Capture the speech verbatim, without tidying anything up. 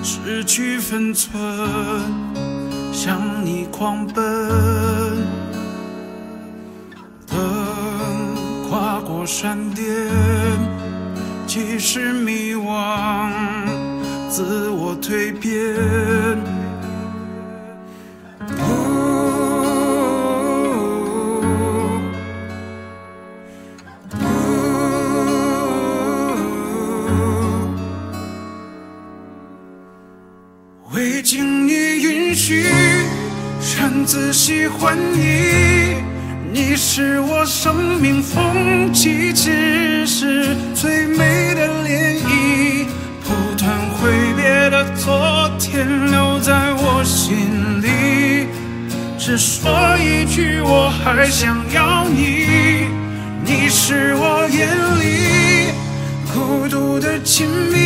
失去分寸，向你狂奔。等跨过山巅，即使迷惘，自我蜕变。未经你允许，擅自喜欢你，你是我生命风起之时最美的涟漪，不断挥别的昨天留在我心里。只说一句，我还想要你，你是我眼里孤独的亲密。